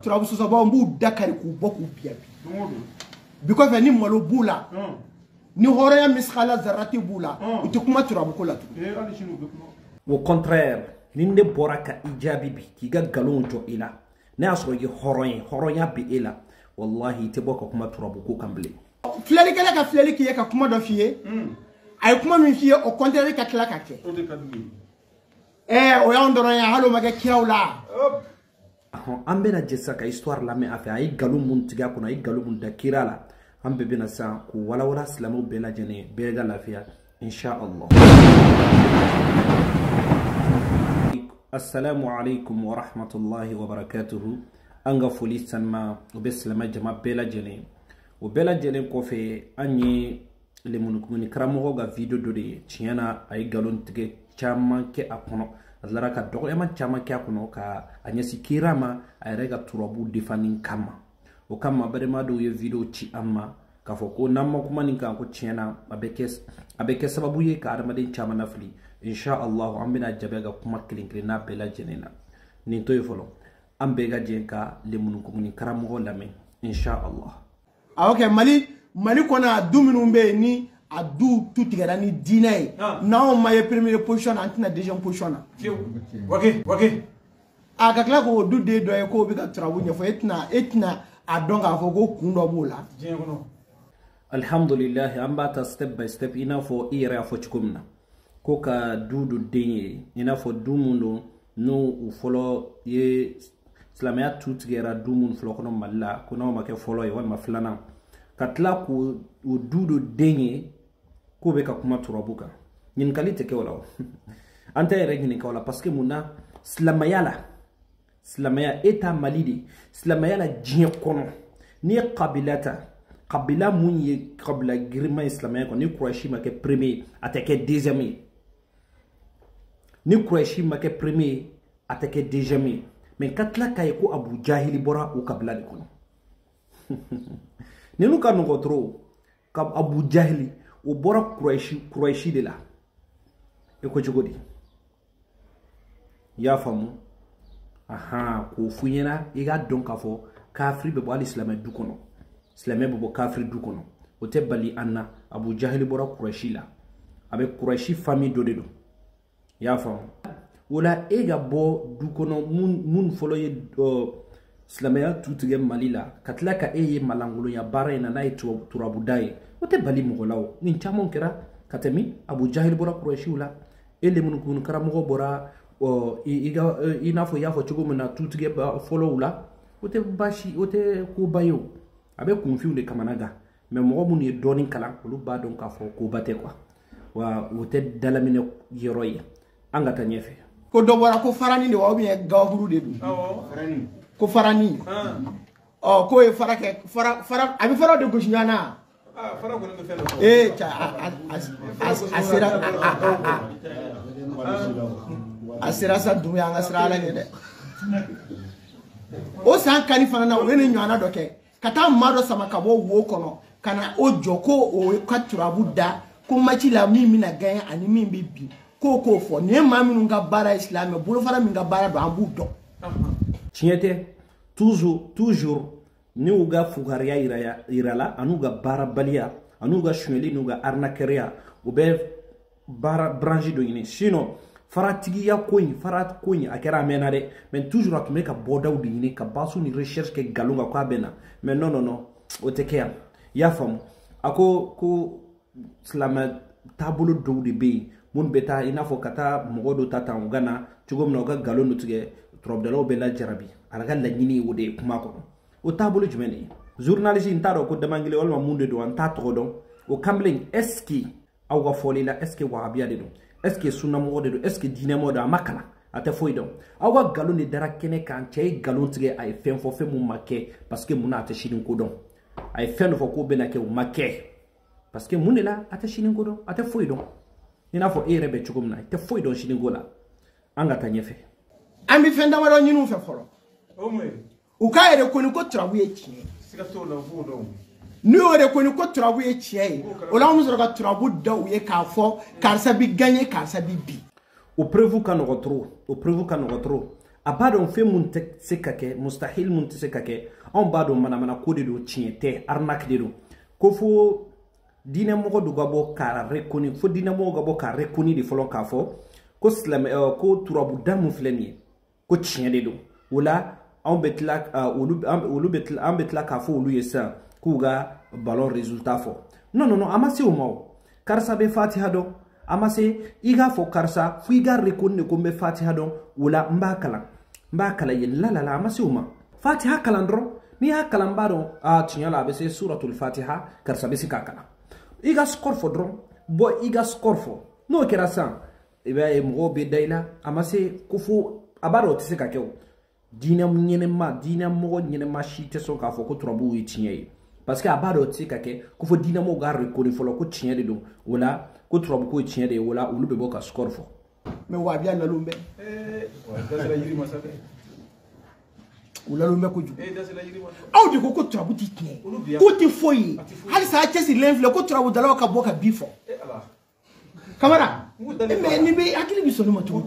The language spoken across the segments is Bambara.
turabu sosaba mbu dakari ku boku biabi because ni malo bula ni horaya miskala zarati bula utukuma turabu ko latu au contraire ninde boraka ijabi bi kiga galon to ila na aso yi horoya bi ila wallahi te boko kuma turabu ko kamble fleli kala ka fleli ki ka kuma do fiye ay kuma min fiye au contraire ka kala ka ke o ya ndoro ya halo maga kirawla ambe na jessa ka histoire la me afa ay galon mun tiga kuna ay galon mun da kirala ambe bena sa ku wala islamu bela jene bega lafiya insha Allah. Assalamu alaikum wa rahmatullahi wa barakatuhu. Anga foli sanma obeslama jama bela jene ko fe anyi le munukuni kramo ga video dode tiana ay galon tige chama ke akono azlara ka dogo ema chama ke akono ka anyasi kirama ay rega turabu defanin kama o kama bare ma do ye video ci amma ka foko namma kuma ninka ko tiana abeke sababu ye ka armadin chama nafli insha Allah ambina jabega kuma klinkri na bela jenena ni to yefolo ambega jenka le munukuni kramo lame insha Allah. Okay, mali kona du minnu be ni a du tu tigara ni dinay na on maye première position antina deuxième position na okay aga kla ko du de do e ko bi ka trabu nyefo etna adonga fo ko kundo bula alhamdulillah ambata step by step ina fo ira fo chukumna ko ka dudu denye ina fo dumundo no u folo ye islamia tutigera dumun flo kono malla kono make folo e wal maflana katla ku dudu denye ko be ka kuma turabuka nyin kalite ke wala anta yere nyin ka wala parce que muna islamaya eta malidi islamaya jien kono ni qabila munye qabla girma islamaya ko ni quraishi make premier atake deuxième ni quraishi make premier atake deuxième mais katla kay ko abu jahili bora o kabla de kono nenu kanu gotro kab abu jahili o bora quraishi de la e ko jogodi ya famu aha ko funyena iga donc afo kafri be bal islam du kono islam be bo kafri du kono o tebali anna abu jahili bora quraishi la abe quraishi famille do ya famu wala ega bo du kono mun folo ye islamaya tutige malila katlaka eye malangulo ya bara na nay turabu dai wote bali mugolaw nin chamon kera katemi abu jahil bora quraishi wala ele mun kun karamo bora iga inafo yafo chugumna tutige folo wala wote bashi wote ko bayo abe confiune kamanaga mais mo mun ye doni kala lu ba don ka fo ko bate quoi wa wote dalamine yeroye angata nyefe ko do bora ko farani de wa bien gawhuru de du ko farani ko e fara abi fara de goshiana fara ko no felo asira sa du ya ngasra la de o san kani fana na we ni nyana do ke kata mado sama kabo wo kono kana o joko o kwatura buda ko machi la mimi na gan ani mimi bi ko fo ne ma minu nga bara islam bolo fara mi nga bara do ambu do tiete toujours ni uga fugaria irala anuga bara balia anuga shmeli nuga arnakeria ube bara branche do yini sino faratigi ya farat koin akera menade men toujours atumeka boda u yini ka basu ni recherche ke galunga kwa bena mais non otekea ya fam ako ko islam tabulu do de be mun beta inafo kata mogodo tata ngana tugomna ga galonu tige trobdalo bela jarabi alaga la nyini wode kuma ko o tabulu jumeni journaliste intaro ko demangile wala munde do anta to do o kambling eski aw ga folila eski wahabiya de do eski sunna mogode do eski dine moda makala ate foido aw ga galoni dara kene kan cey galon tige ay fen fo fe mu make parce que muna ate shidin ko don ay fen fo ko bena ke make parce que munela ate shidin ko don ate foido ina fo rebe chugumna te foi don shiningola anga tanyefe ambi fenda waro nyinu fe folo o ka ere ko ni ko trabu e chie sika to la fu don ni o ere ko ni ko trabu e chie o la mu zoro ka trabu da o ye ka fo karsa bi gagner karsa bi bi o prévu kan rotro abadon fe mun te sekake mustahil mun te sekake on badon mana ko de do tiente arnaque de do ko fo dina mo do gabo ka rekoni fo dina mo gabo ka rekoni di folon ka fo ko islam ko turabu damu fleni ko tiende do wala on betlak ulu betlak ka fo ulu yesa kuga ballon résultat fo non amase o mo karsa be fatiha do amase iga fo karsa fu iga rekoni ko be fatiha do wala mbakala yin la amase o ma fatiha kalandro ni ha kalambaro tinyala be se suratul fatiha karsa be sikakala iga skorfo dron bo iga skorfo no kera san ebe mo be daila amase kufu abaro tise ka kew dina mo nyene ma shite so ka fo ko trobu yitinye parce que abaro tise ka ke kufu dina mo ga rekoni folo ko tinye de do wala ko trobu ko tinye de wala ulube bo ka skorfo me wa bia na lumbe wa dasela yiri masabe ulalumbe kuju aw de ko trobu titne ko ti foyi hal sa chesi lenfle ko trobu dalaw ka boka bifo kamara me ni be akili bi sonu matu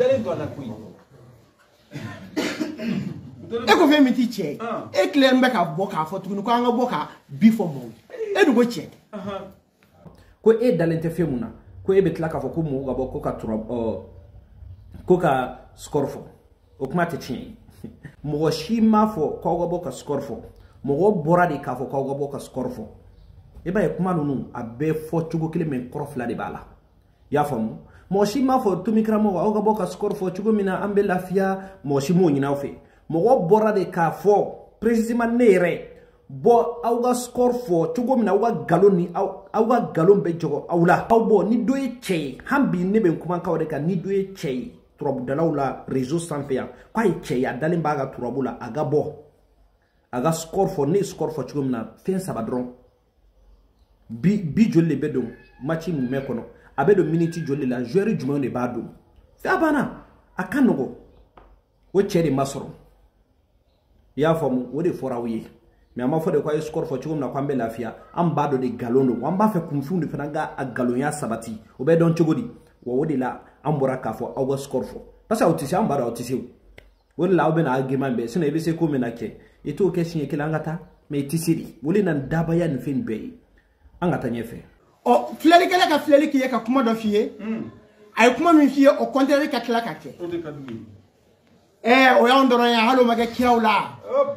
e ko fe mi ti che e clear mbe ka boka fo tunu ko anga boka bifo mo e du go che ko e dalente femuna ko e betla ka fo ko mo ga boko ka trobu ko ka skorfo o kuma te chin mogo shima fo ko go boka skorfo mogo bora di ka fo ko go boka skorfo e ba e kuma nunu abe fo chugo kile men krofla de bala ya famu mo shima fo tumikra mo go boka skorfo chugo mina ambe lafia mo shimo nyina fe mogo bora de ka fo precisement nere bo awga skorfo chugo mina awga galoni awga galon be jogo awla awbo ni doye che hambi ne ben kuma ka ka ni doye che turabu dalawla réseau sanfia ko ay che ya dalin baga turabu la aga bo aga skorfo ni skorfo chugumna fen sabadron bi jolle bedo matchi mu mekono abedo minute jolle la joueur du monde badu fa bana akanogo wo cheri masoro ya famu wodi forawye mais ama fode ko ay skorfo chugumna kwambe lafia am bado de galono wamba fe kumfunde fenanga a galonya sabati o be don chogodi wo wodi la ambora kafo awa skorfo parce que otisi ambara otisi woni la obena agreement be sina ebe se ko menake eto ke sinye kila ngata me tisiri woli nan daba ya nfin be angata nyefe o fleli kala ka fleli ki ka kuma do fiye ay kuma min fiye o contraire ka kala ka ke o de kadu o ya ndoro ya halo mage kirawla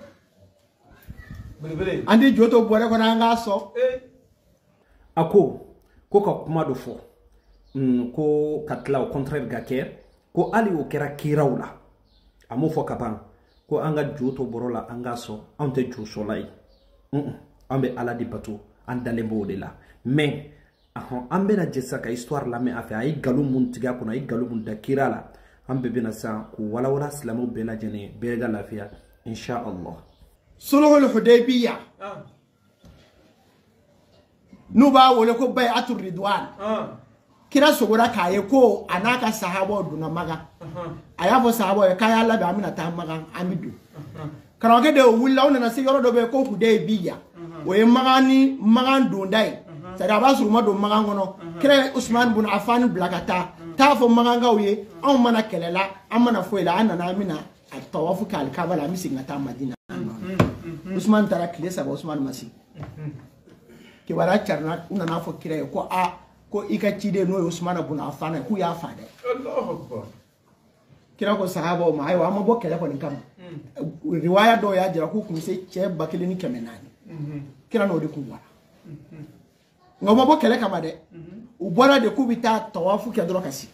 bele andi joto bore ko na nga so ako ko ka kuma do fo ko katla au contraire gaker ko ali o kera kirawla amo fo kaban ko anga joto borola anga so ante ju solai ambe ala di batu andale mbode la mais ambe na jessa ka histoire la mais afa ay galum muntiga ko na ay galum da kirala ambe bena sa ko wala islamu bela jene bega lafia insha Allah sulhul hudaybiyya nuba wole ko bai'atur ridwan kira sogora kaye ko anaka sahabo duna maga ayabo sahabo e kaya labe amina ta maga amidu karange de wulla ona na se yoro do be ko hudaybiyya o e magani magan dundai sada basu ma do magan gono kira Usman bin Affan blakata ta fo magan gawye on mana kelela amana foila anana amina atawafu kal kabala misinga ta Madina Usman tara kilesa ba Usman masi ke wara charna una na fo kira ko ko ika chide no Usman bin Affan ku ya fade Allahu Akbar kira ko sahaba ma ayo amma bo kele ko ni kam riwaya do ya jira ku kun se che bakile ni kemenani kira no de ku wara ngoma bo kele kama de u bora de ku bita tawafu ke dro kasi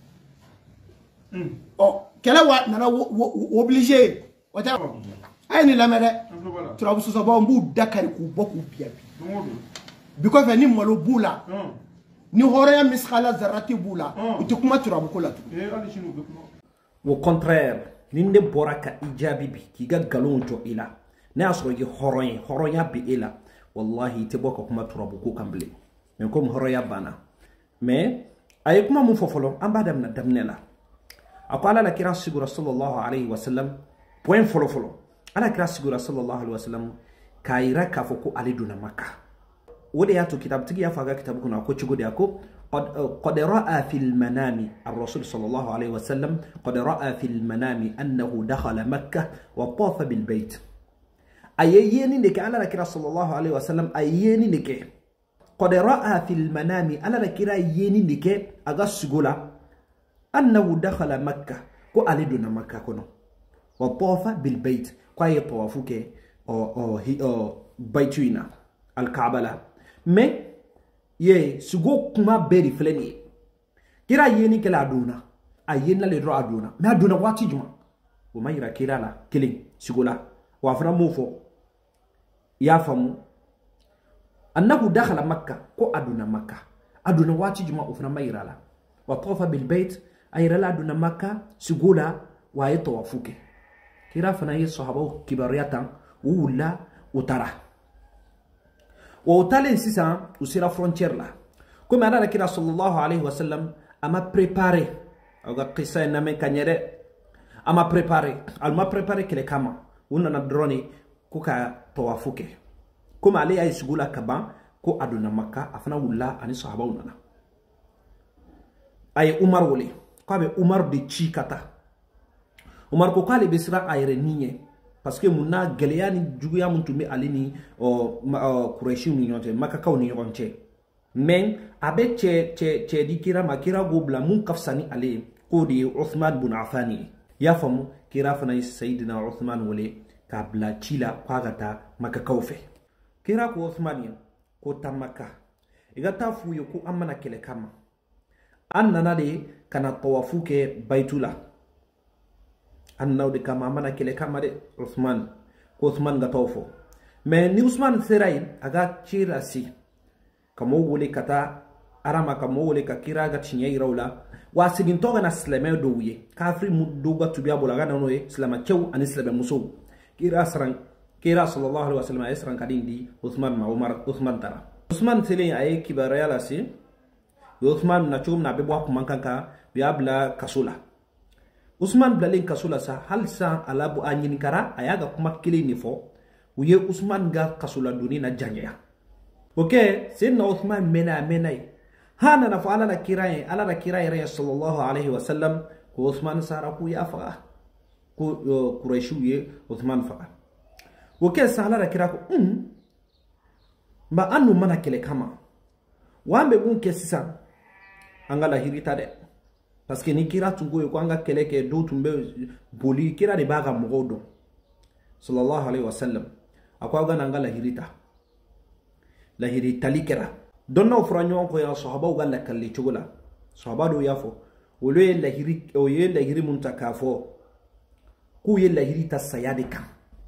o kele wa nana obligé wata ay ni lamere turabu so ba mbu dakari ku boku biya because ni malo bula ni hore miskhala zarati bula utukuma turabu ko latu au contraire ninde boraka ijabi bi kiga galon jo ila ne asro gi horonya bi ila wallahi te boko kuma turabu ko kamble men comme horoya bana mais ay kuma mu fofolo ambadam na damnela akwala la kira sigura sallallahu alayhi wa sallam point folo ala kira sigura sallallahu alayhi wa sallam kaira ka foko aliduna makka wode ya to kitab tigi ya faga kitab kuna ko cigo de ako قد رأى في المنام الرسول صلى الله عليه وسلم قد رأى في المنام أنه دخل مكة وطاف بالبيت أييني نك على ركرا صلى الله عليه وسلم أييني نك قد رأى في المنام على ركرا ييني نك أغسغولا أنه دخل مكة كو ألدنا مكة كنو وطاف بالبيت كو يطوافوك بيتوينا الكعبة مي ye sugo kuma beri fleni kira yeni kala aduna ayena le ro aduna me aduna wati juma o mayira kira la killing sugula wa fara mufo ya famu annahu dakhala makkah ko aduna wati juma o fara mayira la wa tawafa bil bait ayira la aduna makkah sugula wa yatawafuke kira fana yi sahaba kibariyatan wula utara وطالين سيسا وسيرا فرونتير لا كما أنا كنا صلى الله عليه وسلم أما بريباري أو قصة نامي كنيرة أما بريباري كله كما ونا ندروني كوكا توافوكي كما عليه أي سجولا كبا كو أدونا مكة أفنا ولا أني صحابة وننا أي عمر ولي كابي عمر دي تشيكاتا عمر كوكالي بسرا أيرنيه parce que muna geleani juguya muntumbe alini kureshi ni nyonte makakaw ni nyonte men abe che dikira makira gobla mun kafsani ale kodi Uthman bin Affan ya famu kira fana sayyidina Uthman wale kabla chila kwagata makakawfe kira ko Uthman ko tamaka igata fuyo ko amana kele kama annana de kana tawafuke baitula annawde kama mana kele kama de Uthman ga tawfo mais ni Uthman seray aga chirasi kamo wole kata arama kamo wole ka kira ga chinyai rawla wa sigin toga na sleme do wiye kafri muduga tubiya bolaga na noye slama chew ani slebe muso kira sallallahu alaihi wasallam ayesran kadindi Uthman ma Umar Uthman tara Uthman tele ay kibaraya la si Uthman na chum na bebo ko mankanka biabla kasula Usman blalen kasula sa halsa alabu anyin kara ayaga kuma kili nifo uye Usman ga kasula duni na janya okay sinna Uthman menai hana na fa ala na kirai sallallahu alaihi wasallam ko Uthman sara ku ya fa ko Quraishu ye Uthman fa okay sala na kira ko ba anu mana kele kama wambe bun kesisa angala hirita de parce que ni kira tungo ko anga keleke do tumbe boli kira de baga mogodo sallallahu alaihi wasallam akwa ga nanga lahirita likira donna franyo ko ya sahaba ga la kalli chugula sahaba do yafo wole lahiri muntakafo ku ye lahirita sayadika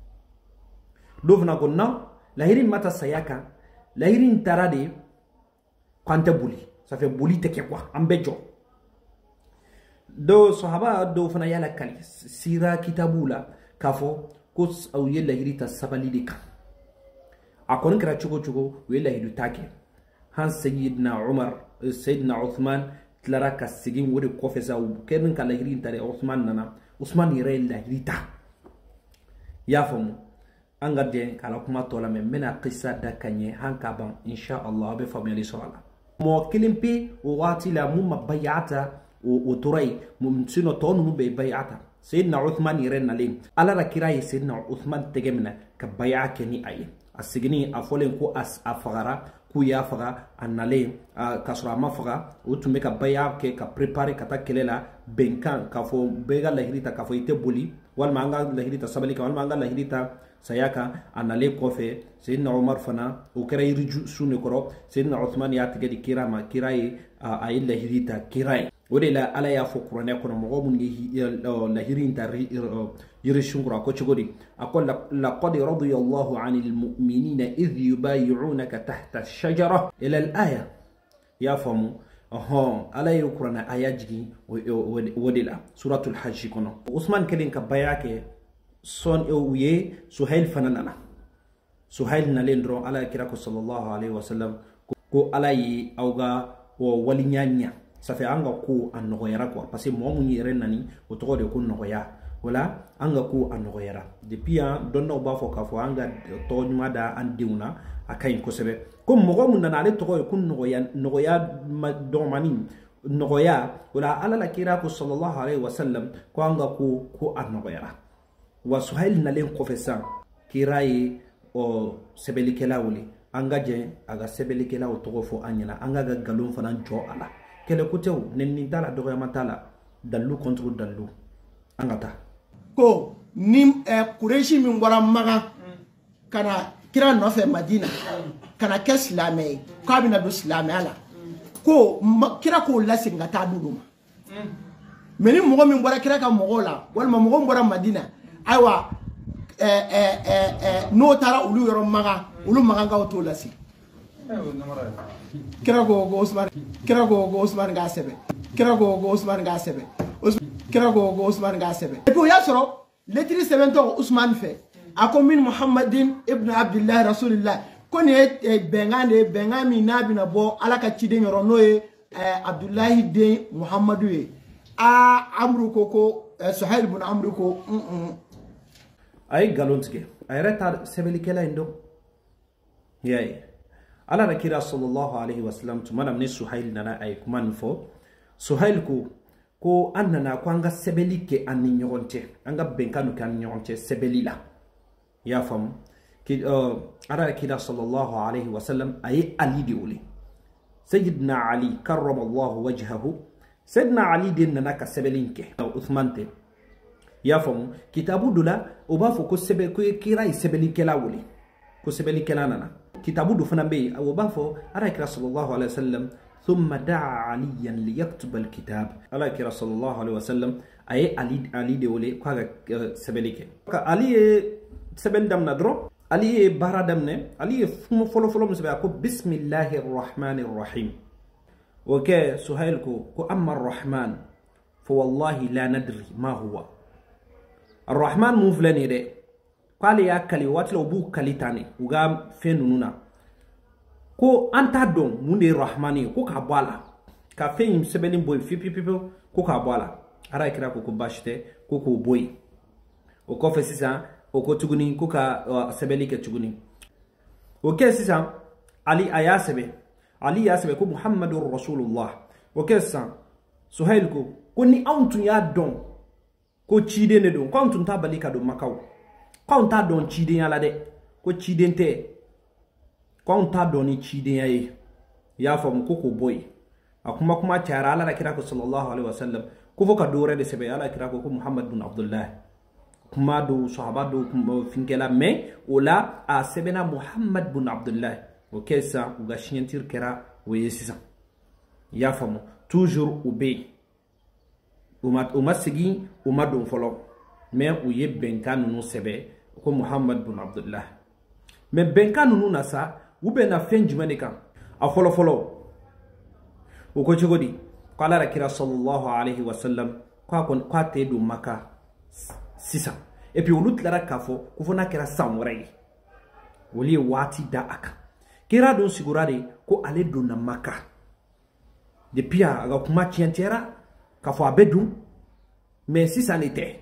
dovna gonna lahiri mata sayaka lahiri tarade kwante boli ça fait boli te quoi ambejo do sahaba do fana yala kali sira kitabula kafo kus au yella hirita sabalidika akon kra chugo wela hidu take han sayyidina Umar sayyidina Uthman tlaraka sigin wori kofesa ken kala hirinta de Uthman nana Uthman yirella hirita yafamu angade kala kuma tola men mena qissa da kanye hanka ban insha Allah be family sala mo kilimpi wati la mumma bayata وتري ممسينو تونو بيعتا سيدنا عثمان يرن عليه على ركراي سيدنا عثمان تجمنا كبيعة كني أي السجني أفولين كو أفغرا كو يافغا أنالي كسر ما فغا وتمي كبيعة كبريباري كتاكللا بينكان كفو بيجا لهريتا كفو يتبولي والمانغا لهريتا سباليكا والمانغا لهريتا سياكا أنالي كوفي سيدنا عمر فنا وكراي رجو سونيكرو سيدنا عثمان ياتجدي كيراما كراي أي لهريتا كراي ودلا على يا فكرنا يكون مغمون لهيرين تاري يرشونكرا كوتشغودي أقول لقد رضي الله عن المؤمنين إذ يبايعونك تحت الشجرة إلى الآية يا فمو على يكرنا آياتي ودلا سورة الحج كنا عثمان كلين كبايعك صن أويه سهيل فنانا سهيل نالندرو على كراكو صلى الله عليه وسلم كو على أوغا ولينيانيا ça fait anga ko an nogoyara quoi parce que mo mun yere nani o to de ko nogoya wala anga ko anoyera depuis an donna ba fo ka fo anga to nyuma da an diuna akay ko sebe ko mogo mun na ale to ko kun nogoya domani nogoya wala ala la kira ko sallallahu alaihi wasallam ko anga ko anoyera wa Suhail na len confessant kirayi o sebelikela wuli anga je aga sebelikela o to fo anyana anga ga galon fana jo ala kele kutew nenni dala dogoya matala dalu contre dalu angata ko ni Quraishi min wara maga kana kira no fe Madina kana ke islamai ko abina do islamai ala ko kira ko lasinga ta duduma meni mogo min wara kira ka mogo la wal ma mogo wara Madina aywa no tara ulu yoro maga ulu maga ga to lasi kira go Usman ga sebe kira go Usman ga sebe kira go Usman ga sebe et puis ya soro letri sebe to Usman fait ako min Muhammadin ibn Abdullah Rasulullah koni bengami nabi na bo alaka chide nyoro noye Abdullah de Muhammadu e amru koko Suhail ibn amru ko ay galonske ay reta sebelikela indo yai ala rakira sallallahu alaihi wasallam tumana mne Suhail nana ay kuman fo Suhail ko annana ko anga sebelike anni nyoronte anga benkanu kan nyoronte sebelila ya fam ki ala rakira sallallahu alaihi wasallam ay ali diuli sayyidina ali karramallahu wajhahu sayyidina ali din nana ka sebelinke Uthmante ya famu kitabu dula oba fo ko sebe ko kira sebeli kela wuli ko sebeli kela nana kitabu du fana be oba fo ara kira sallallahu alaihi wasallam thumma da'a aliyan liyaktub alkitab ala kira sallallahu alaihi wasallam ay ali de wole ko ga sebeli ke ka ali sebel dam na dro ali baradam ne ali folo musbe ko bismillahir rahmanir rahim وكا سهيلكو أما الرحمن فوالله لا ندري ما هو الرحمن مفلني ده قال يا كلي واتلو بو كليتاني وغام فينونا كو أنت دون من الرحماني كو كابالا كافين سبلين بوي في كو كابالا أراي كرا كو باشته كو بوي وكو فسيسا وكو تغني كو كا سبلي كتغني وكا سيسا علي آياسبه علي ياسبه كو محمد رسول الله وكسا سهيلكو كوني أنتو يا دون ko chide ne don ko antun ta balika do makaw ko on ta don chide yala de ko chide nte ko on ta don ni chide yayi ya fam ko boy akuma kuma tiara ala kira ko sallallahu alaihi wasallam ko foka do re de sebe ala kira ko Muhammad bin Abdullah kuma do sahaba do finkela me ola a sebena Muhammad bin Abdullah o kessa uga shintir kera weyesisa ya fam toujours obey uma sigi uma don folo me uye benka nunu sebe ko Muhammad bin Abdullah me benka nunu nasa ube na fen jumane kan a folo ko chogodi qala rakira sallallahu alaihi wasallam kwa te do maka sisa et puis ulut lara kafo ko fona kira samrai woli wati da aka kira don sigurade ko ale do na maka de pia aga kuma tientera kafo abedu mais si ça n'était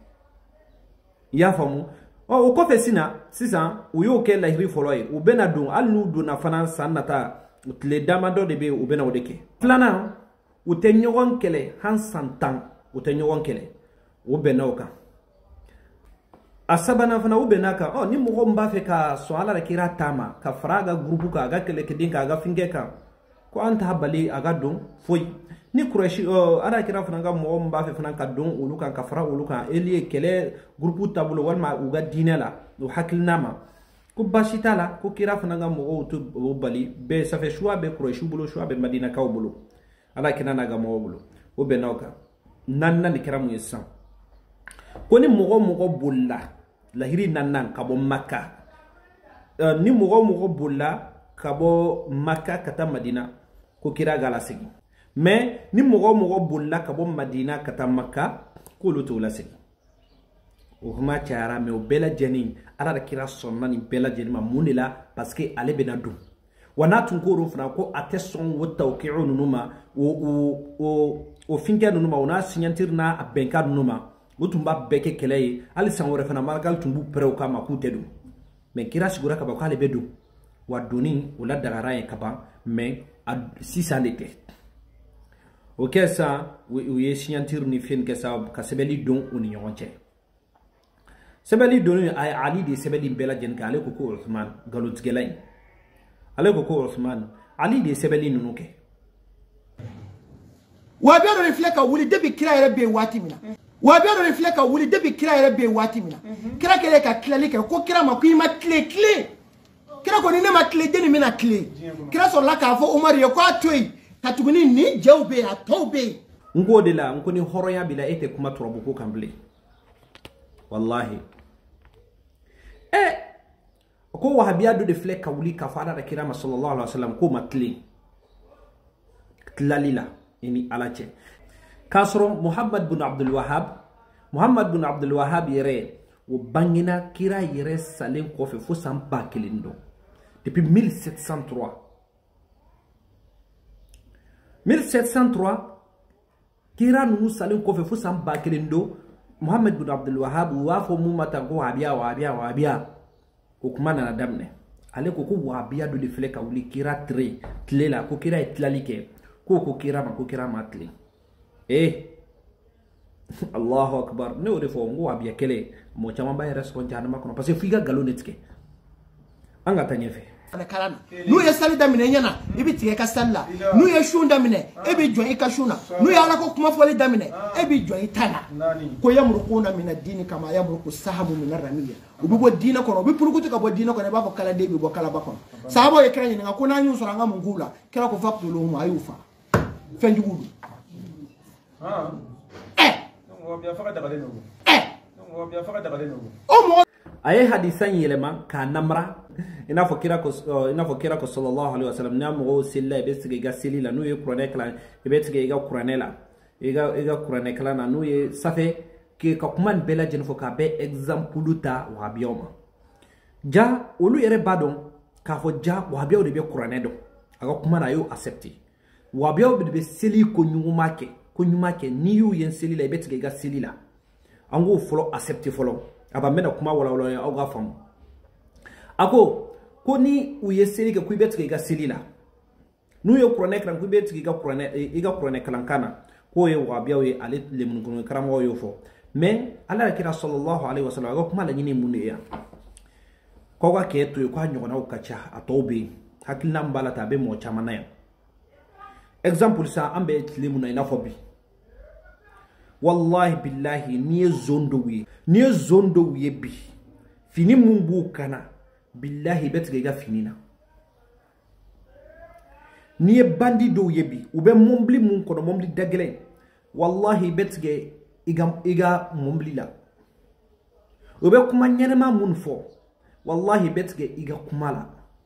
ya famu o ko fe sisa uyo ke lahiri foloi u bena dun alnu dun na fana sanata le damado de be u bena odeke plana u te nyogon kele han santan u te nyogon kele u bena oka asabana fana u bena ka ni mo mba fe ka swala la kira tama ka fraga grupu ka ga kele kedinka ga fingeka ko anta habali aga dun foi ni Quraishi ara kira fana ga mo mba fe fana ka don ulu kan ka fara ulu kan elie kele grupu tabulo walma uga dinela do hakilnama ko bashitala ko kira fana ga mo to bali be sa fe choix be Quraishi bulo choix be Madina ka bulo ala kina na ga mo bulo o be nauka nanna ni kira mu yesa ko ni mo bulla lahiri nannan ka bo Makka ni mo bulla ka bo Makka kata Madina ko kira gala sigi mais ni mogo bolla ka bo Madina kata Makka ko luto la sigi o huma tiara me o bela jeni ara kira sonna ni bela jeni ma munila parce que ale bena dum wana tun ko ro fana ko atesson wo tawqi'u numa o finga numa ona sinyantirna abenka numa utumba beke kelay ali sangore fana margal tumbu prew kama ku tedu mais kira sigura ka ba kale bedu waduni wala dagara en kaba mais si ça l'était ok ça oui signature ni fin que ça ka sebeli don on yonche sebeli don ay ali de sebeli bela jen ka ale ko Uthman galut gelay ale ko Uthman ali de sebeli nunuke wabiya do refleka wuli debi kira yere be wati mina wabiya do refleka wuli debi kira yere be wati mina kira kele ka klali ke ko kira ma ku ma clé kira ko ni ne ma clé deni mina clé kira so la ka fo Umar ye ko atoy katuguni ni jewbe atobe ngode la ngoni horoya bila ete kuma torobu ko kamble wallahi ko wahabiya do refleka wuli ka fara da kira sallallahu alaihi wasallam ko ma clé lalila ini alache kasro Muhammad bin Abdul Wahhab yere o bangina kira yere salen kofe fo samba kilindo depuis 1703 kira nu salen kofe fo samba kilindo Muhammad bin Abdul Wahhab wa fo mu mata ko wabiya ko kuma na damne ale ko wabiya do le fleka wuli kira tlela ko kira itlalike ko kira matli Allahu akbar ne ore fo ngo abiya kele mo chama ba respond jana makono parce que figa galo netike anga tanyefe ana kalana nu ye sali damine nyana ibi tike ka salla nu ye shunda mine ebi jo ikashuna nu ya ala ko kuma foli damine ebi jo itana ko yamruquna min ad-din kama yamruqu sahamu min ar-ramiya ubi bo dina kono ubi purukutu ka bo dina kono ba ko kala debi bo kala bakon sahabo ye kranye nga ko na nyu sura nga mungula kira ko fakulu mu ayufa fenjugudu aye hadisan yelema ka namra ina fokira ko sallallahu alaihi wasallam na mo silla be sige ga silila nu ye qur'ane kala be sige ga qur'ane la ega qur'ane kala na nu ye safe ke ka kuman bela jen foka be exemple ta wabioma ja olu yere badon ka fo ja wabio de be qur'ane do aga kuma na yo accepter wabio be seli ko nyumake ni yu yen seli la betige ga seli la ango folo accepter folo aba mena kuma wala ya oga fam ako ko ni u ye seli ga ku betige ga seli la nu yo qur'ane kran ku betige ga qur'ane kalankana ko ye wabio ye ale le mun ko kram wo yo fo mais ala kira sallallahu alaihi wasallam aga kuma la nyine mun ya ko ga ke to ko nyona o kacha atobe hakilna mbala tabe mo chamana ya exemple ça ambe tlimuna ina fobi wallahi billahi ni zondo wi bi fini mumbu kana billahi betge ga finina ni bandi do yebi ube mombli mun kono mombli dagle wallahi betge iga mombli la ube kuma nyenema mun fo wallahi betge iga kumala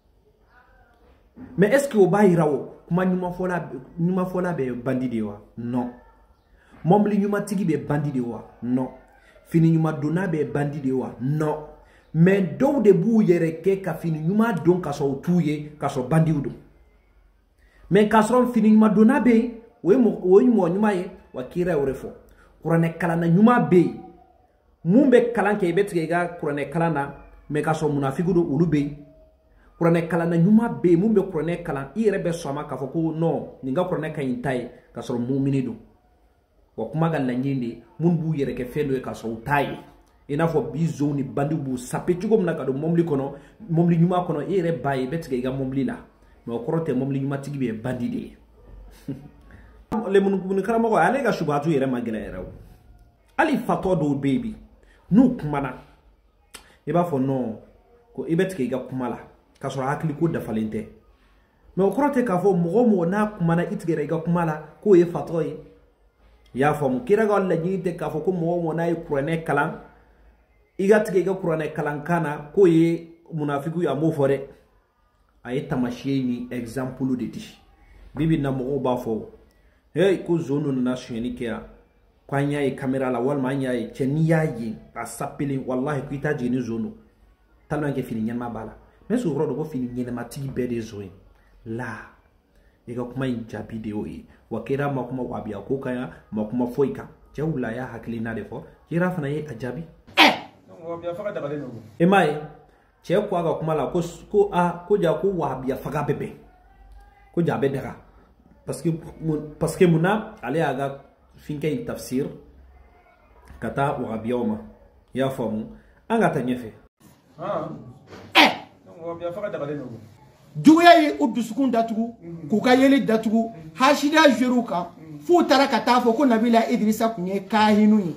mais est-ce que o bayirawo kuma nyuma fola be bandi de wa non mombli nyuma tigi be bandi de wa non fini nyuma dona be bandi de wa non mais do de bu yere ke ka fini nyuma don ka so tuye ka so bandi udo mais ka so fini nyuma dona be wo nyuma ye wakira urefo qur'ane kala na nyuma be mumbe kalanke betge ga qur'ane kala na mais ka so munafiku do ulube qur'ane kala na nyuma be mumbe qur'ane kala ire be soma ka foko no ninga qur'ane ka intai ka so mu'mini do wa kuma ga lanyinde mun bu yere ke fendo ka so tayi ina fo bizoni bandi bu sapetugom na ka do momli nyuma kono ire baye betge ga momli la no korote momli nyuma tigi be bandi de le mun karama ko ale ga shubatu yere magela yere ali fato do baby nu kumana iba fo no ko ibetke ga kumala kasoro hakili ko dafalente mais okrote ka fo mo na kumana itgere ga kumala ko ye fatoy ya fo mu kira ga la nyite ka fo ko mo na yi qur'ane kalan igatge ga qur'ane kalan kana ko ye munafiku ya mo fore ay tamashiye ni exemple de ti bibi na mo ba fo hey ko zonu na sheni kia kwanya yi camera la wal manya yi cheni yayi asapili wallahi ku itaji ni zonu talwa ke fini nyama bala mais so rodo ko fini nyene matigi bede zoe la ega kuma inja video yi wakira makuma wabia ko kaya makuma foika jawla ya haklina de fo kira fana ye ajabi wahabiya faga daga no e mai che ko aga kuma la ko ja ko wahabiya faga bebe ko jabe daga parce que muna ale aga finke tafsir kata wahabiya ma ya famu anga ta nyefe wahabiya faga daga no juguya ye o dusukun datugu k'u ka yeli datugu hasidiya jeru kan f'u taara ka taa fɔ ko Nabila Idrisa kun ye kahinu ye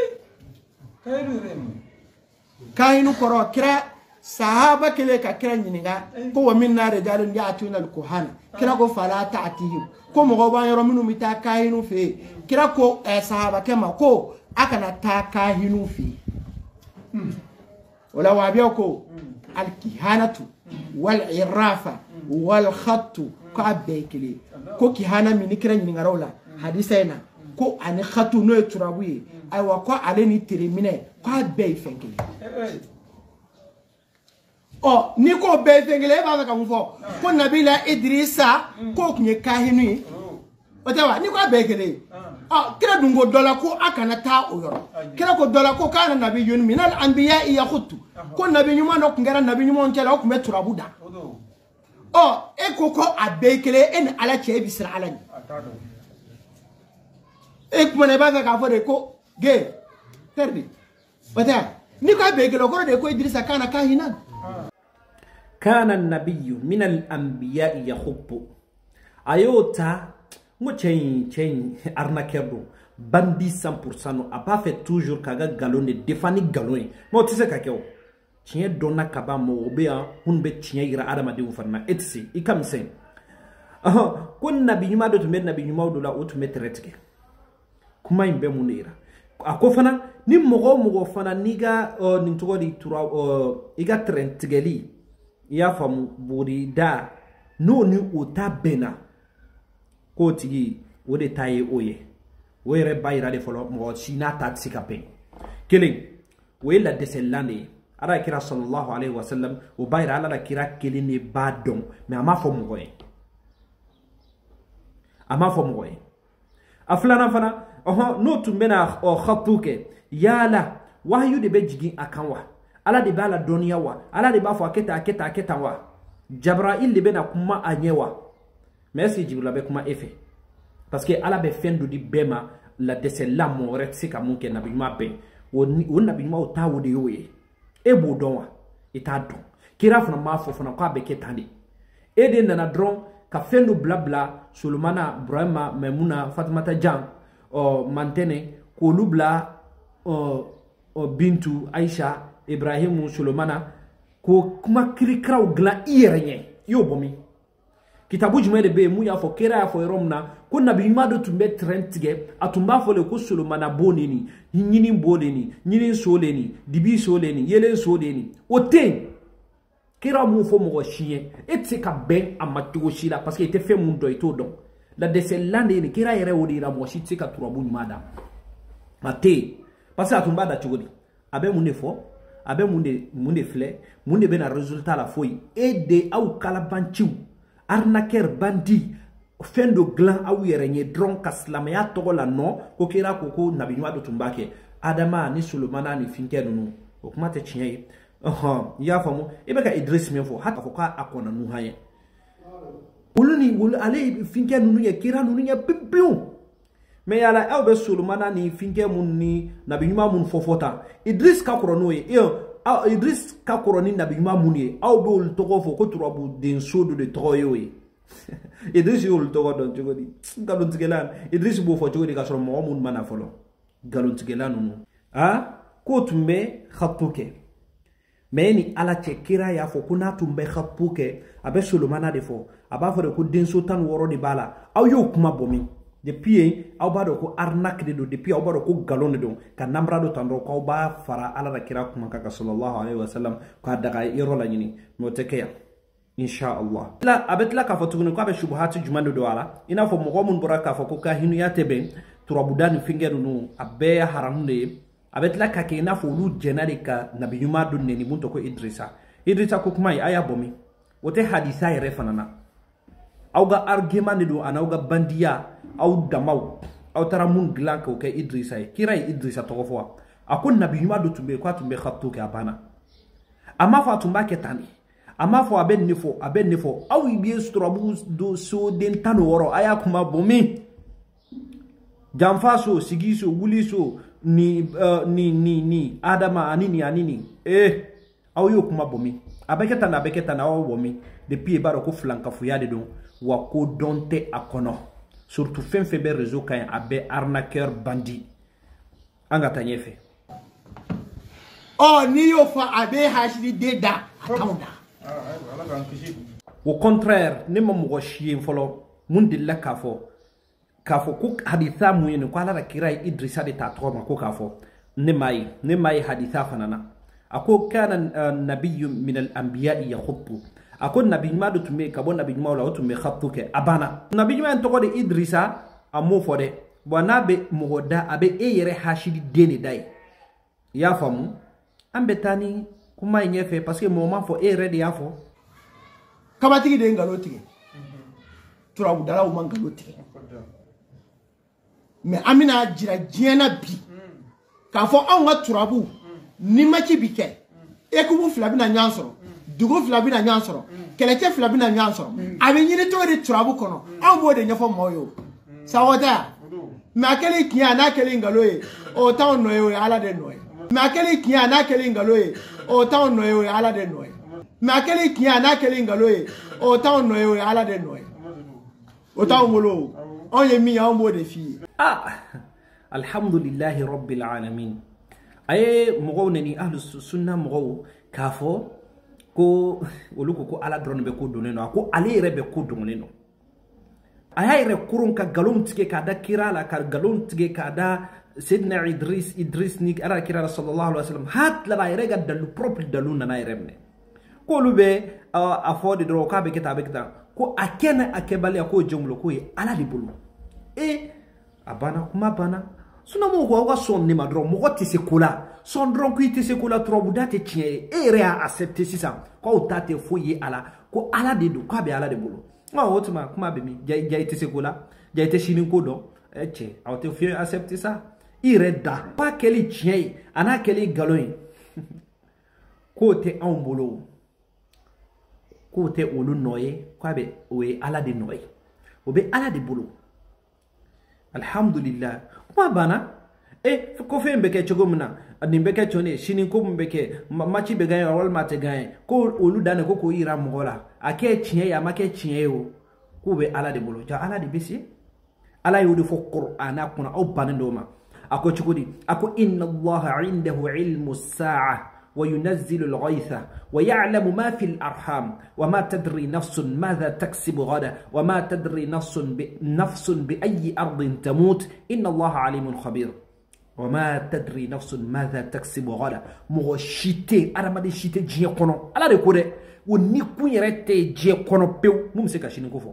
kahinu kɔrɔ kira sahaba kelen ka kira ɲininka ko wa minna rijalun ya'tuna al-kuhana kira ko fala ta'tihim ko mɔgɔw b'an yɔrɔ minnu bɛ taa kahinu fɛ yen kira ko sahaba kɛ ma ko a kana taa kahinu fɛ yen o la wahabiyaw ko al-kihanatu wal-irafa wal-khattu ko a bɛɛ ye kelen ko kihana min ni kira ɲininkaraw la hadisa in na ko ani khatu n'o ye turabu ye ayiwa ko ale ni tere minɛ ko a bɛɛ ye fɛn kelen ɔ ni ko bɛɛ ye fɛn kelen e b'a fɛ ka mun fɔ ko Nabila Idrisa k'o tun ye kahinu ye o tɛ wa ni ko a bɛɛ ye kelen ye ɔ kira dun ko dɔ la ko a kana taa o yɔrɔ kira ko dɔ la ko k'a na nabi yoni minal anbiya yahutu ko nabi ɲuman dɔ tun kɛra nabi ɲumanw cɛla o tun bɛ turabu da ɔ e ko a bɛɛ ye kelen e ni ala cɛ e bɛ siran ala ɲɛ e kuma ne b'a fɛ k'a fɔ de ko ge terdi o tɛ ni ko a bɛɛ ye kelen o kɔrɔ de ko Idrisa kana kahinan kana an-nabiyyu min al-anbiya yakhubbu ayota mo chain arnaqueur do bandi 100% no a pas fait toujours kaga galon de defani galon mo tise ka kew tiɲɛ donna ka ban mɔgɔ bɛ yan minnu bɛ tiɲɛ yira adamadenw fana na e tɛ se i ka misɛn ko nabi ɲuman dɔ tun bɛ nabi ɲumanw dɔ la o tun bɛ tɛrɛ tigɛ kuma in bɛ mun de yira a ko fana ni mɔgɔ o mɔgɔ fana n'i ka nin tɔgɔ de tura i ka tɛrɛn tigɛli i y'a faamu bori da n'o ni o ta bɛnna k'o tigi o de ta ye o ye o yɛrɛ b'a yira de fɔlɔ mɔgɔ si n'a ta tɛ se ka bɛn kelen o ye ladɛsɛlan de ye ala kira sallallahu alaihi wasallam o b'a yira ala la kira kelen de b'a dɔn mais a m'a fɔ mɔgɔ ye a m'a fɔ mɔgɔ ye a filanan fana n'o tun bɛna khatu kɛ yala wahyu de bɛ jigin a kan wa ala de b'a la dɔnniya wa ala de b'a fɔ a kɛ tan a kɛ tan a kɛ tan wa Jabrail de bɛna kuma a ɲɛ wa mais est-ce que Jibril bɛ kuma e fɛ parce que ala bɛ fɛn dɔ di bɛɛ ma la dɛsɛla mɔgɔ wɛrɛ tɛ se ka mun kɛ nabi ɲuman bɛɛ o nabi ɲuman o t'a o de y'o ye e b'o dɔn wa i t'a dɔn kira fana m'a fɔ fana k'a bɛ kɛ tan de e de nana dɔrɔn ka fɛn dɔ bila Solomana Burama Maimuna Fatimata Jan Mantene k'olu bila Bintu Aisha Ibrahimu Solomana ko kuma kirikiraw dilan i yɛrɛ ɲɛ i y'o bɔ min kitabu jumɛn de bɛ yen mun y'a fɔ kira y'a fɔ yɔrɔ min na ko nabi ɲuman dɔ tun bɛ tɛrɛn tigɛ a tun b'a fɔ de ko Solomana bo de nin ɲini bo de nin ɲini so de nin dibi so de nin yelen so de nin o tɛ yen kira mun fɔ mɔgɔ si ye e tɛ se ka bɛn a ma cogo si la parce que i tɛ fɛn mun dɔn i t'o dɔn ladɛsɛlan de ye nin kira yɛrɛ o de yira mɔgɔ si tɛ se ka turabu ɲuman da a tɛ yen parce que a tun b'a da cogo di a bɛ mun de fɔ a bɛ mun de filɛ mun de bɛna résultat la foyi e de aw kalabanciw arnaqueur bandi fɛn dɔ dilan aw yɛrɛ ɲɛ dɔrɔn ka silamɛya tɔgɔ la nɔ ko kira ko ko nabi ɲuman dɔ tun b'a kɛ Adama ni Solomana ni finkɛ ninnu o kuma tɛ tiɲɛ ye i y'a faamu e bɛ ka Idris min fɔ hali k'a fɔ k'a kɔnna ninnu han ye olu ni ale finkɛ ninnu ye kira ninnu ye pewu mais yala aw bɛ Solomana ni finkɛ minnu ni nabi ɲuman minnu fɔ tan Idris ka kɔrɔ n'o ye Idris ka kɔrɔ ni nabi ɲuman minnu ye aw bɛ olu tɔgɔ fɔ ko turabu denso dɔ de tɔgɔ ye o ye Idris y'olu tɔgɔ dɔn cogo di nkalontigɛla Idris b'o fɔ cogo di ka sɔrɔ mɔgɔ minnu ma na fɔlɔ nkalontigɛla ninnu k'o tun bɛ khatu kɛ mais ni ala cɛ kira y'a fɔ ko n'a tun bɛ khatu kɛ a bɛ Solomana de fɔ a b'a fɔ de ko denso 16 de b'a la aw y'o kuma bɔ min depuis yen aw b'a dɔn ko arnaque de don depuis aw b'a dɔn ko galon de don ka namara dɔ tan dɔrɔn k'aw b'a fara ala la kira kuma kan sallallahu alaihi wasallam k'a daga yɔrɔ la ɲini mais o tɛ kɛ yan inshallah a bɛ tila k'a fɔ tuguni k'a bɛ subuhati jumɛn de don a la i n'a fɔ mɔgɔ minnu bɔra k'a fɔ ko kahinuya tɛ bɛn turabuda ni fɛnkɛ ninnu a bɛɛ ye haramu de ye a bɛ tila ka kɛ i n'a fɔ olu jɛnna de ka nabi ɲuman dɔ nɛni mun tɔgɔ ko Idrisa ko kuma ye a y'a bɔ min o tɛ hadisa yɛrɛ fana na aw ka argument de don ani aw ka bandiya aw damaw aw tara mun dilan k'o kɛ Idrissa ye kira ye Idrissa tɔgɔ fɔ wa a ko nabi ɲuman dɔ tun bɛ yen k'a tun bɛ khabtu kɛ a banna a m'a fɔ a tun b'a kɛ tan de a m'a fɔ a bɛ nin fɔ a bɛ nin fɔ aw ye turabu do soden 16 a y'a kuma bɔ min janfa so sigi so wuli so ni adama ani ni aw y'o kuma bɔ min a bɛ kɛ tan aw bɔ min depuis b'a dɔn ko filankafuya de don wa ko dɔn tɛ a kɔnɔ surtout fɛn fɛn bɛ réseau kan a bɛ arnaqueur bandit an ka taa ɲɛfɛ n'i y'o fɔ a bɛ hasidi den da a kanw na au contraire ne ma mɔgɔ si ye fɔlɔ mun delila k'a fɔ ko haditha mun ye nin ko ala ka kira ye Idrissa de t'a tɔgɔ ma ko k'a fɔ ne m'a ye haditha fana na a ko kana nabiyyu min al-anbiya'i yakhutbu a ko nabi ɲuman dɔ tun bɛ yen ka bɔ nabi ɲumanw la o tun bɛ khabtu kɛ a banna nabi ɲuman tɔgɔ de Idrissa a m'o fɔ dɛ bon n'a bɛ mɔgɔ da a bɛ e yɛrɛ hasidi den de da ye i y'a faamu an bɛ taa ni kuma in ɲɛfɛ parce que mɔgɔ m'a fɔ e yɛrɛ de y'a fɔ kabatigi de ye nkalon tigɛ turabudalaw ma nkalon tigɛ mais an bɛna jira diɲɛ na bi k'a fɔ anw ka turabu ni maci bi kɛ équipe fila bɛna ɲɔgɔn sɔrɔ dugu fila bɛna ɲɔgɔn sɔrɔ kɛlɛcɛ fila bɛna ɲɔgɔn sɔrɔ a bɛ ɲini cogo di turabu kɔnɔ anw b'o de ɲɛfɔ maaw ye o sago tɛ yan mais a kɛlen tiɲɛ a n'a kɛlen nkalon ye o t'anw nɔ ye o ye ala de nɔ ye mais a kɛlen tiɲɛ a n'a kɛlen nkalon ye o t'anw nɔ ye o ye ala de nɔ ye mais a kɛlen tiɲɛ a n'a kɛlen nkalon ye o t'anw nɔ ye o ye ala de nɔ ye o t'anw bolo anw ye min ye anw b'o de f'i ye alhamdulillahi rabbil alamin aye mɔgɔw nani ahlus sunna mɔgɔw k'a fɔ ko olu ko ala dɔrɔn bɛ ko donnen don a ko ale yɛrɛ bɛ ko donnen don a y'a yɛrɛ koron ka galon tigɛ k'a da kira la ka galon tigɛ k'a da Sayyidina Idris ni ala kira la sallallahu alaihi wasallam hatla a yɛrɛ ka dalu propre dalu nana yɛrɛ minɛ ko olu bɛ a fɔ de dɔrɔn k'a bɛ kɛ tan a bɛ kɛ tan ko a kɛnɛ a kɛbaliya k'o jɛngolo k'o ye ala de bolo a banna kuma banna sunamɔgɔw ko aw ka sɔn ne ma dɔrɔn mɔgɔ tɛ se ko la sɔn dɔrɔn ko i tɛ se ko la turabuda tɛ tiɲɛ ye e yɛrɛ y'a accepté sisan k'aw ta tɛ foyi ye a la ko ala de don k'a bɛ ala de bolo o tuma kuma bɛ min ja i tɛ se ko la ja i tɛ sini ko dɔn cɛ aw tɛ fiye accepté ça i yɛrɛ da k'a kɛli tiɲɛ ye a n'a kɛli nkalon ye k'o tɛ anw bolo k'o tɛ olu nɔ ye k'a bɛ o ye ala de nɔ ye o bɛ ala de bolo alhamdulillah kuma banna ko fɛn bɛ kɛ cogo min na nin bɛ kɛ cɔne sini ko min bɛ kɛ maci bɛ gagné walima a tɛ gagné ko olu dan ko k'o yira mɔgɔ la a kɛ tiɲɛ ye a ma kɛ tiɲɛ ye o k'o bɛ ala de bolo ja ala de bɛ se ala y'o de fɔ Qur'ana kɔnɔ aw bannen dɔw ma a ko cogo di a ko inna allaha indahu ilmu sa'a وينزل الغيث ويعلم ما في الأرحام وما تدري نفس ماذا تكسب غدا وما تدري نفس بأي أرض تموت إن الله عليم خبير وما تدري نفس ماذا تكسب غدا مغشيتي أنا ما دي شيتي جي قنو ألا دي كوري ونكو يرتي جي قنو بيو ممسكا شيني كفو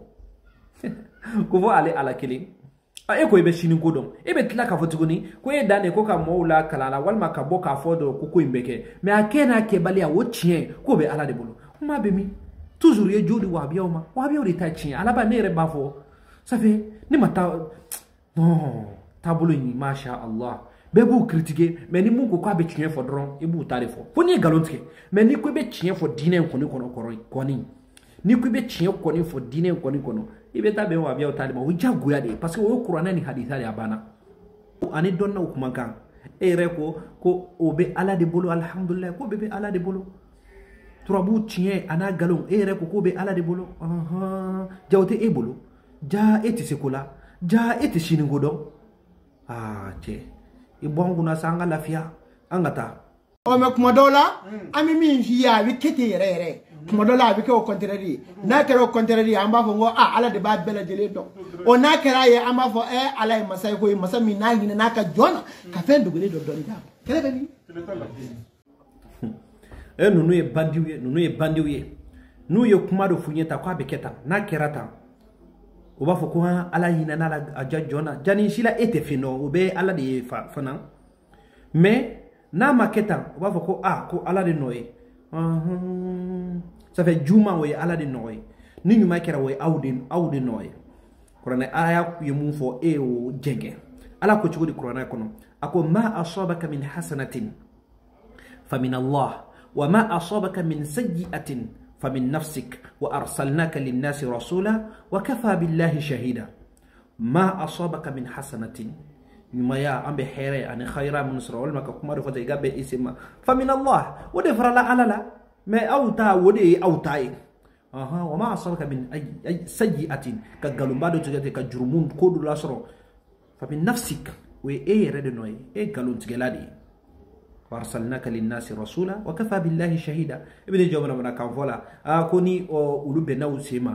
كفو على كلي ko ibe shinin ko don ibe tila ka fotuguni ko e dane ko ka moula kalala walma ka boka fodo ko imbeke me akena ke bali a wotien ko be ala de bolo ma be mi toujours ye jodi wa biaw de ta chien ala ba nere bafo ça fait ni mata non tabolo ni masha Allah be bu critiquer mais ni mun ko ka be chien fo dron e bu tare fo ni galon tike mais ni ko be chien fo dine ko ni koni ni ko be chien ko ni fo dine ko ni kono ibe ta be wa biaw tale ma o jagoya de parce que o Qur'an ni haditha ya bana ani donna o kuma kan e re ko o be ala de bolo alhamdulillah ko be ala de bolo turabu chien ana galon e re ko be ala de bolo jawte e bolo ja eti sekola ja eti shini godo che e bongu na sanga lafiya angata o me kuma dola ami min fiya wi kete yere kuma dola bi ko contraire na kero contraire amba fo ngo ala de ba bela jele do o na kera ye amba fo ala e masai ko masa mi na hina na ka jona ka fen dogole do do da kele be ni nunu ye bandiwe nu ye kuma do funyeta ko be keta na kerata o ba fo ko ala hina na la jona jani shila ete fino o be ala de fana mais na maketa o ba fo ko ko ala de noye ça fait juma wo ala de noye ni nyuma kera wo awde noye korane aya ye mun fo o jenge ala ko cogodi qur'ana kono ako ma asabaka min hasanatin famin Allah wa ma asabaka min sayyi'atin famin nafsik wa arsalnaka lin-nasi rasula wa kafa billahi shahida ma asabaka min hasanatin maya ambe khaira an khaira min sura wal maka kuma do fata gabe isma famin Allah wode farala alala me auta wode autai aha wa ma asabaka min ay sayyi'atin ka galumbado tigate ka jurmun ko do lasro famin nafsik we rede noy galun tigeladi warsalnaka linnasi rasula wa kafa billahi shahida ibn jawbana bana kan fola koni o ulube na usema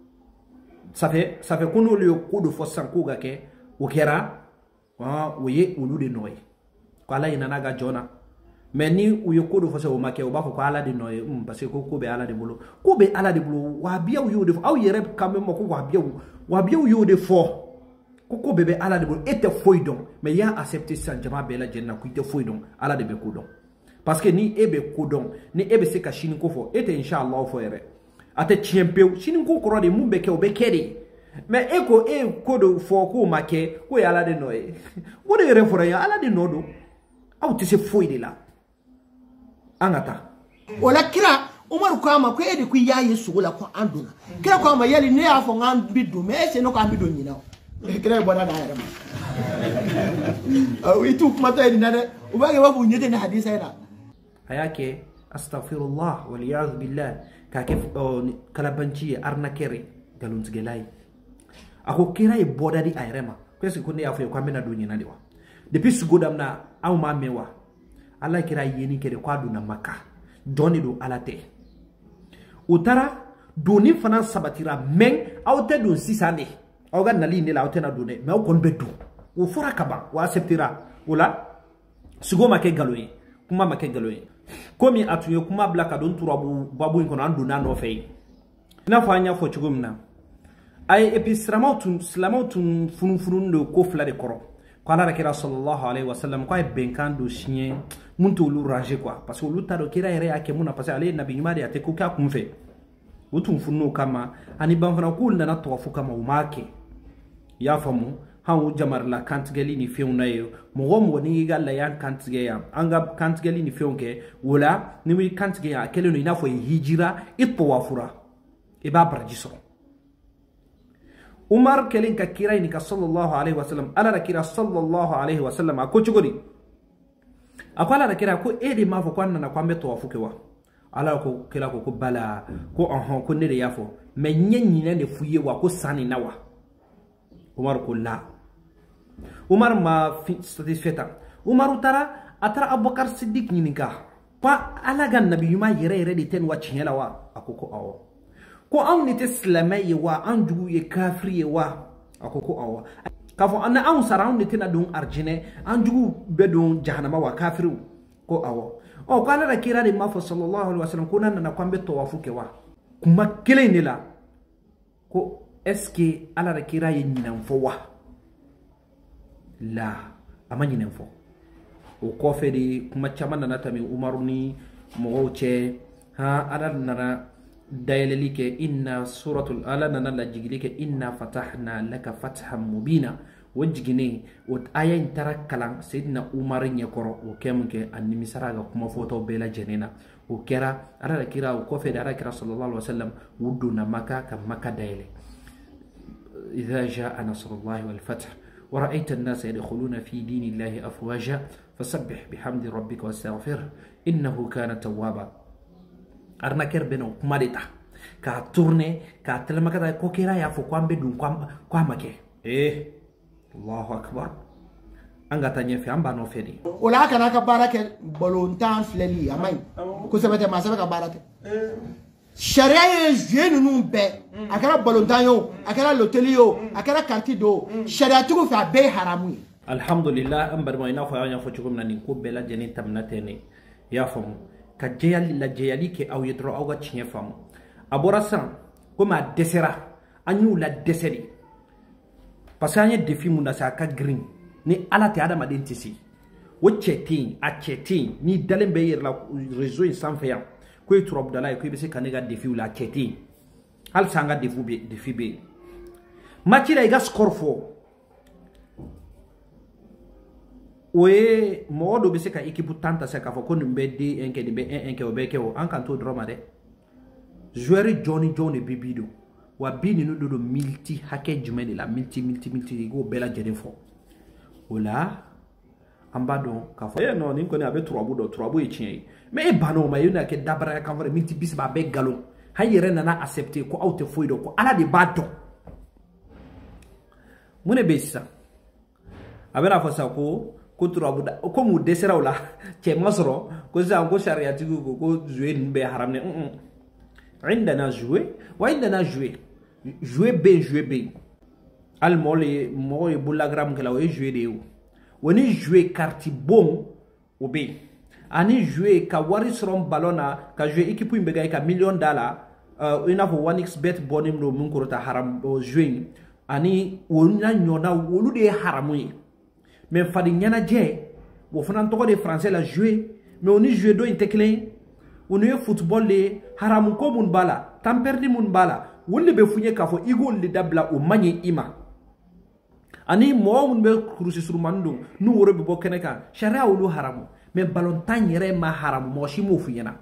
safe kuno le ko do fosan ko ga ke o kera we ulude noy ko ala ina naga jona meni uyo ko do fosa o make o ba ko ala de noy parce que ko be ala de bulu wa biya uyo de aw yere kambe mo ko wa biya uyo de fo koko bebe ala de bon ete foidon mais ya accepter ça jama bela jenna ku ite foidon ala de be kodon parce que ni ebe kodon ni ebe se ka shini ko fo ete inshallah fo ere ate chiempeu shini ko koro de mumbe ke obekede mais eko kodo fo ko make ko ya ala de noye wode ere fo ya ala de nodo au te se foide la angata wala kira Umar ko ama ko ede ku yaye sugula ko anduna kira ko ama yali ne afo ngam bidu mais se no ka bidu nyina kira bona na yara itu kuma to ina de ubage babu nyete na hadisa ina ayake astaghfirullah wal iyad billah ka kef kalabanci arnakere galun tsigelai ako kira e boda di ayrema kwese ko ne afo ko amena do nyina diwa depuis sugodam na aw ma mewa Allah kira yeni kede ko aduna makka doni do alate utara doni fana sabatira men awte do sisane awga nali ne la awtena do ne me ko beddu o fora kaba wa acceptera wala sugo make galoyi kuma make galoyi komi atuye kuma blaka don turabu babu ko nan do nano fey na fanya fo chugumna ay episramatun slamatun funfunun do ko fla de koro qala rakira sallallahu alaihi wasallam ko ay benkan do chien muntu lu ranger quoi parce que lu ta do kira ere ake muna parce que ale nabi nyumade ate ko ka kumfe utun funno kama ani banfana kul na to fuka ma umake ya famu hawo jamar la kantgali ni feuna yo mo ni galla yan kantge ya anga kantgali ni feunke wala ni wi kantge ya kele no ina fo hijira ipo wafura e ba barjiso Umar kelin ka kira ni ka sallallahu alaihi wasallam ala rakira sallallahu alaihi wasallam ko chugori akwala rakira ko ede ma fo kwanna na kwambe to wafukewa ala ko kila ko bala ko ko ne de yafo me nyenyi ne fuye wa ko sani nawa Umar ko la Umar ma satisfeta Umar utara atara Abubakar Siddiq nyininka pa ala gan nabi yuma yere de ten wa chinyela wa akoko awo ko an ni teslamai wa an jugu ye kafri wa akoko awo kafo an an saraun ni tena don arjine an jugu be don jahannama wa kafiru ko awo o kala da kira de mafo sallallahu alaihi wasallam ko nan na kwambe to wafuke wa kuma kele ni la ko eske ala da kira ye nyinan fo wa la ama nyinan fo o ko fe de kuma chama na tami Umaru ni mo che ha ala nana dayeleli ke inna suratul ala nana la jigili ke inna fatahna laka fathan mubina wajigine wat ayan tarakalan sayyidina Umar nyekoro o kemke annimi saraga kuma foto bela jenena o kera ala la kira o ko fe da kira sallallahu alaihi wasallam wuduna maka ka maka dayele idha jaa nasrullahi wal fath ورأيت الناس يدخلون في دين الله أفواجا فسبح بحمد ربك واستغفره إنه كان توابا أرنا كربنا كمالتا كاتورني كاتلما كذا كوكيرا يا فوقام بدون كام كه الله أكبر أنغتاني في أمبا نوفيدي ولا كنا كبارك بلونتان فللي أمين كسبت ما سبك كبارك sharia jeune nous be akara bolontan yo akara loteli yo akara karti do sharia tugo fa be haramu alhamdulillah ambar mo ina fa ya fo chugum nani ko bela jeni tamnatene ya fam ka jeyali la jeyali ke aw yetro aw ga chinye fam aborasan ko ma desera anyu la deseri pasanya defi munda sa ka green ni ala te adama dentisi wo chetin a chetin ni dalembe yer la réseau sans faire ko trop dalay ko be se kanega defi la cheti hal sanga defi be machira iga score fo oye modo be se ka équipe tanta se ka fo ko numbe di enke di be enke o be ke o an kan to drama de joueur Johnny bibido wa bini no do multi hake jumeni la multi go bela jere fo ola ambado ka fo non ni ko ne abe troabu e chien mais e bano ma yuna ke dabara ka fo multi bis ba be galon hayere nana accepter ko auto foido ko ala de bato mune besa abena fo sa ko troabu da ko mu desera wala che masro ko za ko sharia tigu ko jouer nbe haram ne عندنا jouer bien al mole bulagram kala o jouer de woni jouer carte bon o be ani jouer ka wari srom balona ka jouer équipe imbe ka $1,000,000 ina fo 1xbet bonim no mun ko ta haram o jouer ani wonna nyona wolu de haramu mais fadi nyana je wo fanan to de français la jouer mais oni jouer do inteklen on est football le haram ko mun bala tamperdi mun bala wolle be funye ka fo igol li dabla o manye ima ani mo mun be krusi sur mandu nu woro be bokene ka sharia wulu haram mais balon tanyere ma haram mo shi mo funyana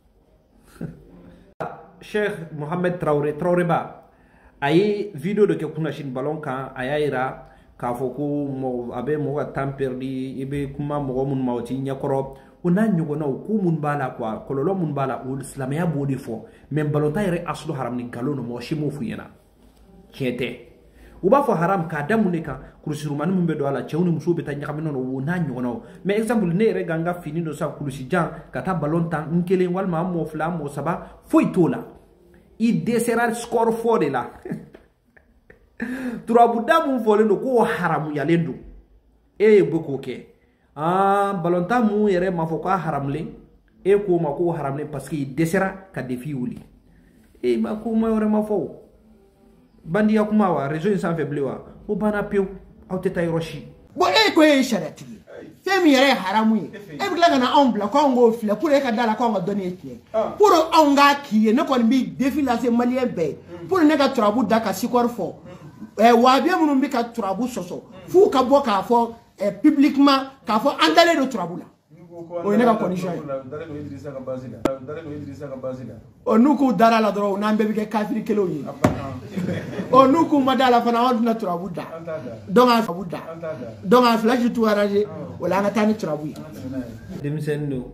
Cheikh Mohamed Traoré ba ay video de ke kuna shin balon kan ayira ka fo ko mo abe mo wa tamperdi ibe kuma mo mun mawti nyakoro ona nyogona ko mun bala kwa kololo mun bala o islamaya bodi fo men balota yere aslu haram ni galono mo shimo fu yena kete uba fo haram ka damu ne ka kursiru man mun be do ala chewni muso be tan nyakami no wona nyogona mais exemple ne re ganga fini do sa kulusi jan kata balon tan nkele walma mo fla mo saba fo itola I desera score fo de la turabu damu fo le no ko haram ya lendu e boko ke balonta mu yere ma fo ko haramle e ko ma ko haramle parce que desera ka defi wuli e ma ko ma yore ma fo bandi ya kuma wa réseau sans faible wa o bana piu au teta hiroshi bo e ko e sharati femi yere haramu e bi la na on bla ko ngo fle pour e ka dala ko ngo donner tie pour on ga kiye ne ko bi defi la se malien be pour ne ka turabu daka sikor fo wa bi mu bi ka turabu soso fu ka bo ka fo publiquement ka fo andale do trabula o ne ka condition o nuku dara la dro na mbebe ke kafiri kelo yi o nuku madala fana on na trabuda donc a flash tu arranger wala nga tani trabu demsen no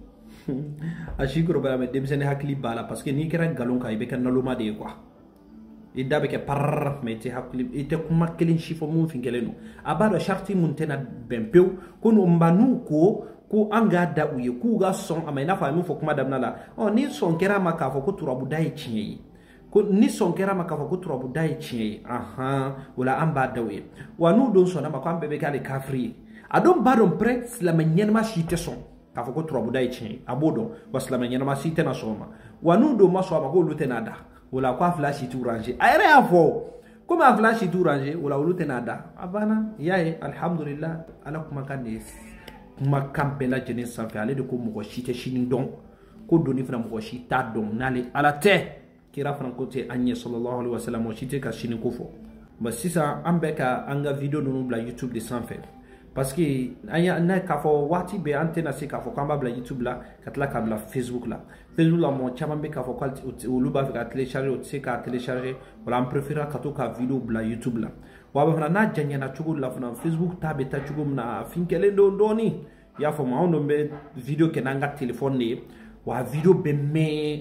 ashikro ba me demsen hakli bala parce que ni kera galon kay be kan naluma de quoi idabe ke par meti hakli ite kuma kelin shifo mun fingeleno abado sharti mun tena bempew kono mbanu ko anga da uye ku ga son amena fa mu fo kuma damna la o ni son kera maka fo ko turabu dai chiyi ko ni son kera maka fo ko turabu dai chiyi wala amba dawe wanu don sona makwa bebe kale kafri adon badon pre slamanyen ma shite son ka fo ko turabu dai chiyi abodo waslamanyen ma shite na soma wanu do ma so ma ko lutenada wala kwa flash tu ranger ayre afo kuma flash tu ranger wala ulute nada abana yae alhamdulillah ala kuma kanes kuma kampela jene sanfe ale de ko mo shite shinin don ko doni fana mo shita don nale ala te kira fana ko te anye sallallahu alaihi wasallam mo shite ka shinin ko fo ba sisa ambeka anga video no bla YouTube de sanfe parce que anya na ka fo wati be antena se ka fo kamba bla YouTube la katla ka bla Facebook la mo chama be ka fo kwal o luba ka télécharger o se ka télécharger wala am préférer ka to ka video bla YouTube la wa ba na janya na chugo la fana Facebook tabe ta chugo na finkele ndoni ya fo ma ondo be video ke nanga téléphone ni wa video be me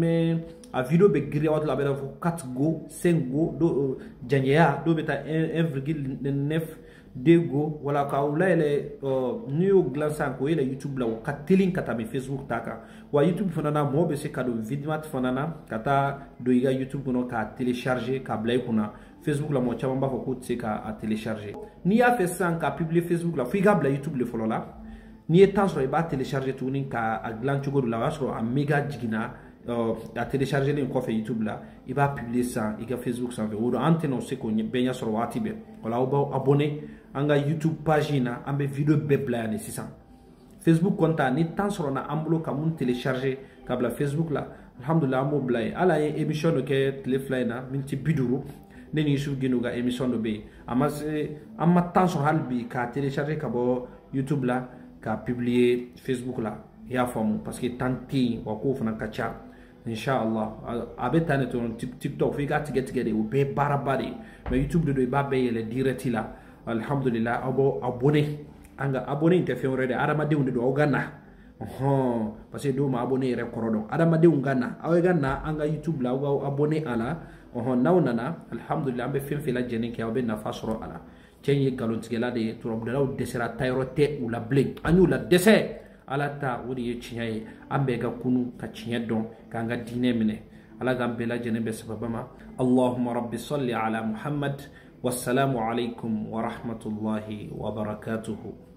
a video be gri wat la be fo 4 go 5 go do janya do beta 1,9 dego wala ka ulele new glansan ko ile YouTube la ka telin kata be Facebook taka wa YouTube fanana mo be se kado vidmat fanana kata do iga YouTube kono ka télécharger ka blay kuna Facebook la mo chamba ko ko se ka a télécharger ni a fait ça ka publier Facebook la figa bla YouTube le follow la ni etan so ba télécharger tout ni ka a glan chugo la waso a mega jigina a télécharger ni ko fe YouTube la il va publier ça iga Facebook ça veut ou anteno se ko benya so wati be wala o abonné anga YouTube page na ambe video bebla ne sisan Facebook konta ni tan soro na ambulo ka mun télécharger kabla Facebook la alhamdulillah mo blay ala e émission ke telefly na minti biduru neni su ginu ga émission do be amma tan so halbi ka télécharger ka bo YouTube la ka publier Facebook la ya famu parce que tanti wa ko fana kacha inshallah abe tane to TikTok fi ka tige de o be barabari mais YouTube de ba be yele direct la alhamdulillah abo abonné anga abonné te fe orede adama de do ganna parce que do ma abonné re korodo adama de ganna awe ganna anga YouTube la o abonné ala nawnana alhamdulillah be fen fe la jeni ke abe na fasoro ala chenye galon tigela de to abdala desera tayrote ou la blé anu la dessert ala ta wodi ye chiyaye ambe ga kunu ka chiya don kanga dine mine ala gambe la jene be sababama allahumma rabbi salli ala muhammad wassalamu alaikum wa rahmatullahi wa barakatuhu.